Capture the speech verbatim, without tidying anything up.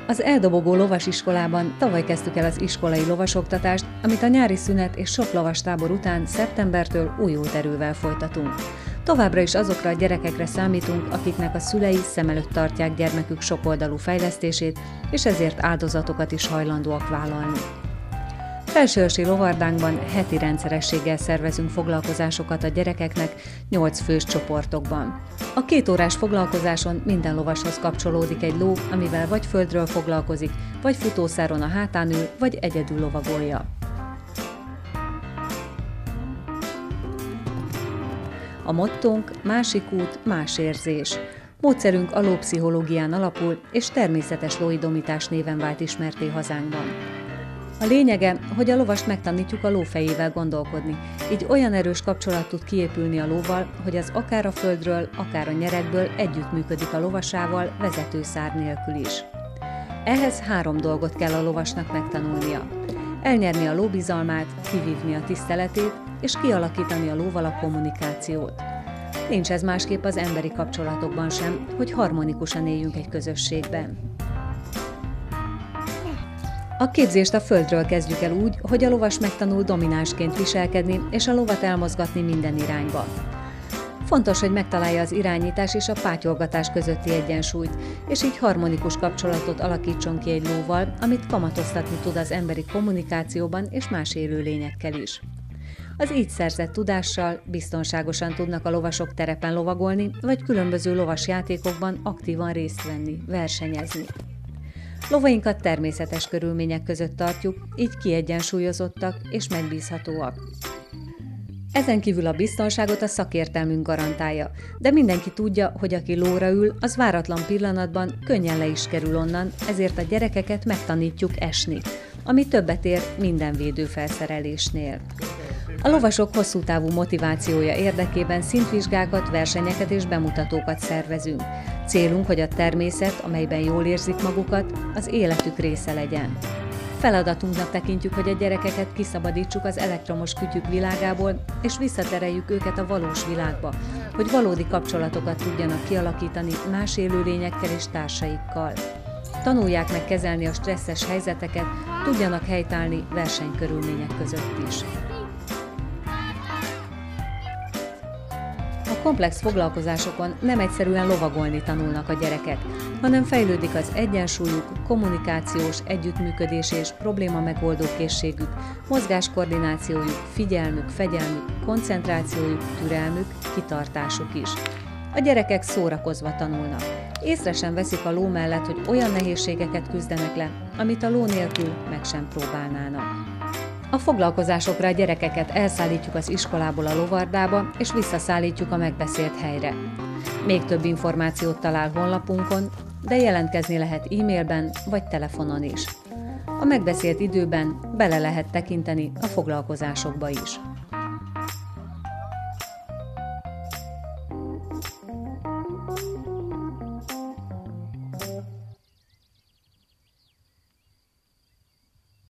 Az Eldobogó Lovasiskolában tavaly kezdtük el az iskolai lovasoktatást, amit a nyári szünet és sok lovastábor után szeptembertől újult erővel folytatunk. Továbbra is azokra a gyerekekre számítunk, akiknek a szülei szem előtt tartják gyermekük sokoldalú fejlesztését, és ezért áldozatokat is hajlandóak vállalni. Felsőörsi lovardánkban heti rendszerességgel szervezünk foglalkozásokat a gyerekeknek nyolc fős csoportokban. A két órás foglalkozáson minden lovashoz kapcsolódik egy ló, amivel vagy földről foglalkozik, vagy futószáron a hátán ül, vagy egyedül lovagolja. A mottónk másik út, más érzés. Módszerünk a lópszichológián alapul, és természetes lóidomítás néven vált ismertté hazánkban. A lényege, hogy a lovast megtanítjuk a ló fejével gondolkodni, így olyan erős kapcsolat tud kiépülni a lóval, hogy az akár a földről, akár a nyerekből együttműködik a lovasával, vezető szár nélkül is. Ehhez három dolgot kell a lovasnak megtanulnia. Elnyerni a ló bizalmát, kivívni a tiszteletét, és kialakítani a lóval a kommunikációt. Nincs ez másképp az emberi kapcsolatokban sem, hogy harmonikusan éljünk egy közösségben. A képzést a földről kezdjük el úgy, hogy a lovas megtanul dominánsként viselkedni és a lovat elmozgatni minden irányba. Fontos, hogy megtalálja az irányítás és a pátyolgatás közötti egyensúlyt, és így harmonikus kapcsolatot alakítson ki egy lóval, amit kamatoztatni tud az emberi kommunikációban és más élőlényekkel is. Az így szerzett tudással biztonságosan tudnak a lovasok terepen lovagolni, vagy különböző lovas játékokban aktívan részt venni, versenyezni. Lovainkat természetes körülmények között tartjuk, így kiegyensúlyozottak és megbízhatóak. Ezen kívül a biztonságot a szakértelmünk garantálja, de mindenki tudja, hogy aki lóra ül, az váratlan pillanatban könnyen le is kerül onnan, ezért a gyerekeket megtanítjuk esni, ami többet ér minden védőfelszerelésnél. A lovasok hosszú távú motivációja érdekében szintvizsgákat, versenyeket és bemutatókat szervezünk. Célunk, hogy a természet, amelyben jól érzik magukat, az életük része legyen. Feladatunknak tekintjük, hogy a gyerekeket kiszabadítsuk az elektromos kütyük világából, és visszatereljük őket a valós világba, hogy valódi kapcsolatokat tudjanak kialakítani más élőlényekkel és társaikkal. Tanulják meg kezelni a stresszes helyzeteket, tudjanak helytállni versenykörülmények között is. A komplex foglalkozásokon nem egyszerűen lovagolni tanulnak a gyerekek, hanem fejlődik az egyensúlyuk, kommunikációs, együttműködés és probléma megoldó készségük, mozgáskoordinációjuk, figyelmük, fegyelmük, koncentrációjuk, türelmük, kitartásuk is. A gyerekek szórakozva tanulnak. Észre sem veszik a ló mellett, hogy olyan nehézségeket küzdenek le, amit a ló nélkül meg sem próbálnának. A foglalkozásokra a gyerekeket elszállítjuk az iskolából a lovardába, és visszaszállítjuk a megbeszélt helyre. Még több információt talál honlapunkon, de jelentkezni lehet e-mailben vagy telefonon is. A megbeszélt időben bele lehet tekinteni a foglalkozásokba is.